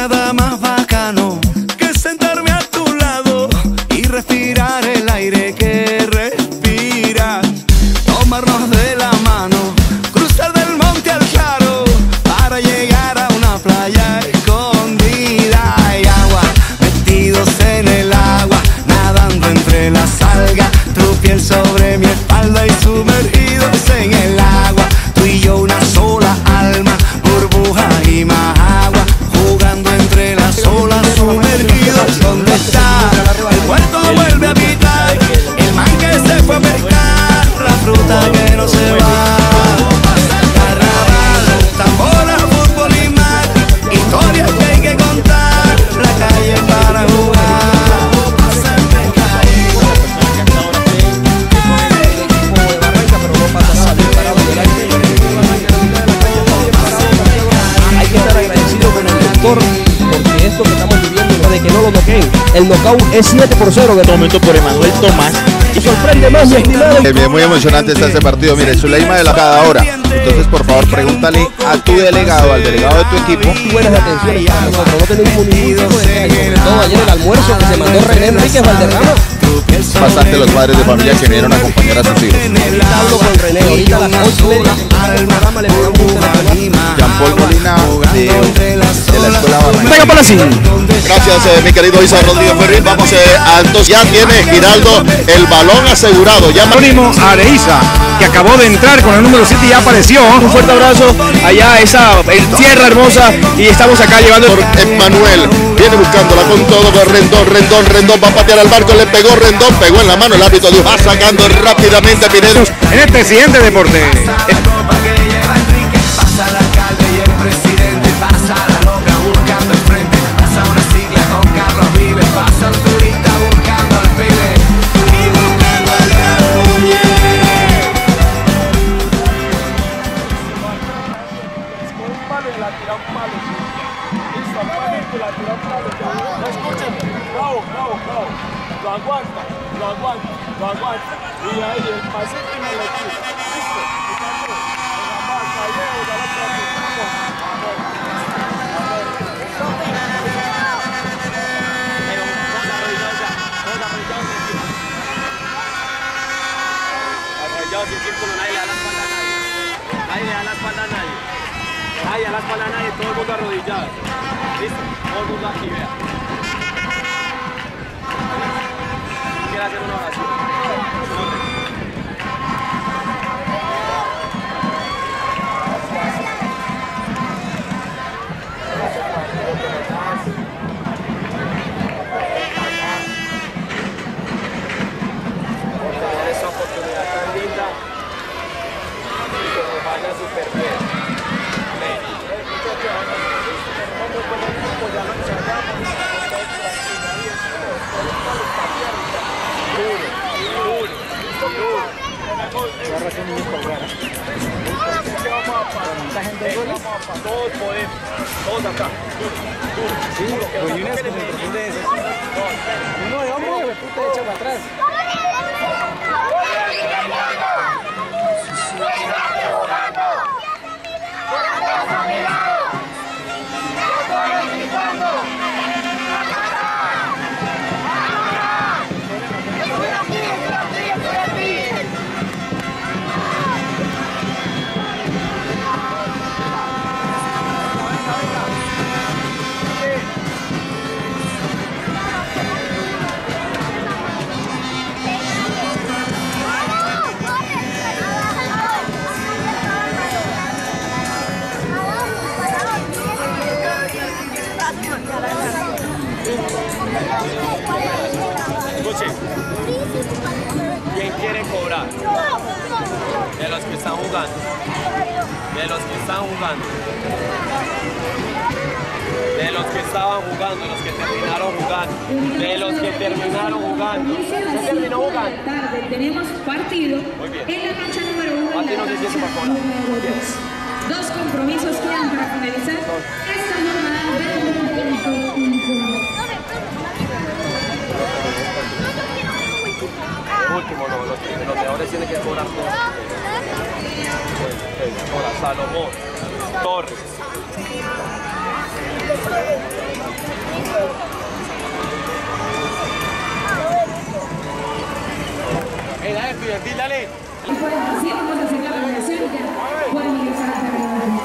nada más bacano que sentarme a tu lado y respirar el aire que respiras. Tomarnos de la mano, cruzar del monte al claro para llegar a una playa escondida. Hay agua, metidos en el agua, nadando entre las algas, tu piel sobre mi espalda y sumergidos en el agua. Tú y yo una sola alma, burbuja y más agua, jugando entre las olas, sumergidos. ¿Dónde está? El puerto vuelve a habitar, el man que se fue a pescar, la fruta que no se va. Carnaval, tambora, fútbol y mar, historias que hay que contar, la calle para jugar. Hay que estar agradecido con el doctor, porque esto que estamos viviendo de que no lo noqueen. El knockout es 7-0 de momento por Emanuel Tomás. Y sorprende más, mi estimado. Muy emocionante está este partido. Mire, Zuleima de la cada hora. Entonces, por favor, pregúntale a tu delegado, al delegado de tu equipo. Buenas atenciones para nosotros. No tenemos ningún tipo de sobre todo ayer el almuerzo que se mandó René Enríquez Valderrama. Bastante los padres de familia que vinieron a acompañar a sus hijos. Hablo con René ahorita a las 8:30 del programa le pegamos un teléfono. Jean-Paul Molina de la escuela Venga por así. Gracias, mi querido Isa Rodríguez Ferrín. Vamos a entonces ya tiene Giraldo el balón asegurado. Ya Anónimo Areiza, que acabó de entrar con el número 7 y ya apareció. Un fuerte abrazo allá esa tierra hermosa y estamos acá llevando. Emmanuel viene buscándola con todo. Rendón va a patear al barco, le pegó Rendón, pegó en la mano el árbitro, va sacando rápidamente Pinedo. En este siguiente deporte. Pasa el alcalde y el presidente, pasa la loca buscando el frente, pasa una sigla con Carlos Vives, pasa un turista buscando al pibe y buscando al Garuñe. Con un palo y la tira un palo, listo, apaguito, la tira un palo, no escuchen, bravo, lo aguanta, y ahí el pasito y me lo tira, listo, sin círculo, nadie le da la espalda a nadie. Nadie le da la espalda a nadie. Nadie le da la espalda a nadie, todo el mundo arrodillado. Listo, todo el mundo aquí, vea. Quiero hacer una oración. Esa oportunidad tan linda y que nos vaya súper bien. Todos podemos, todos acá. Sí, uno de hombre de puta echa para atrás. Escuchen, ¿quién quiere cobrar? De los que están jugando. De los que están jugando. De los que estaban jugando, los que terminaron jugando. De los que terminaron jugando. ¿Quién terminó jugando? Tenemos partido en la cancha número 1. Mati no se siente para cobrar. Dos compromisos quedan para finalizar esta jornada del último, no, los mejores tienen que cobrar todos. Ahora Salomón, Torres. Dale, Pimentel, dale. Y 47 vamos a hacer la premiación y ya pueden ingresar al terreno.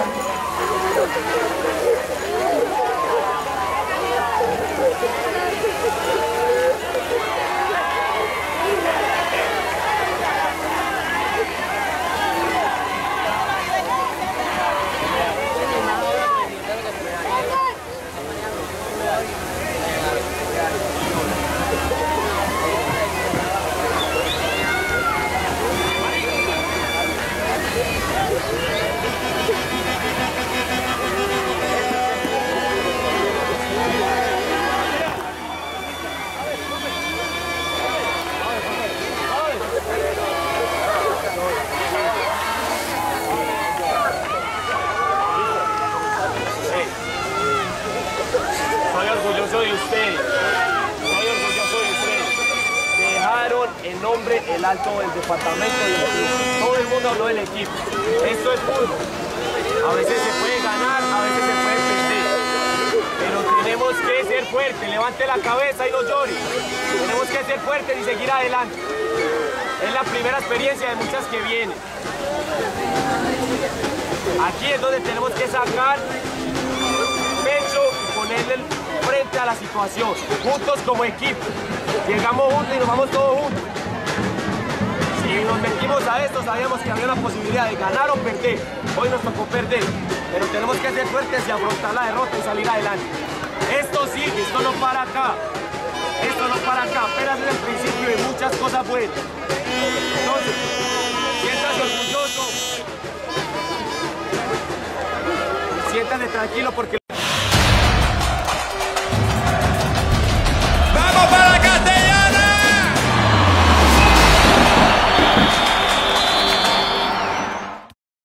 Soy orgulloso de ustedes. Soy orgulloso de ustedes. Dejaron el nombre el alto del departamento y del club. Todo el mundo habló del equipo. Esto es fútbol. A veces se puede ganar, a veces se puede perder. Pero tenemos que ser fuertes. Levante la cabeza y no llore. Tenemos que ser fuertes y seguir adelante. Es la primera experiencia de muchas que vienen. Aquí es donde tenemos que sacar pecho y ponerle frente a la situación, juntos como equipo. Llegamos juntos y nos vamos todos juntos. Si nos metimos a esto, sabíamos que había una posibilidad de ganar o perder. Hoy nos tocó perder, pero tenemos que ser fuertes y afrontar la derrota y salir adelante. Esto sigue, esto no para acá. Esto no para acá, apenas es el principio de muchas cosas buenas. Entonces, siéntase orgulloso. Siéntase tranquilo porque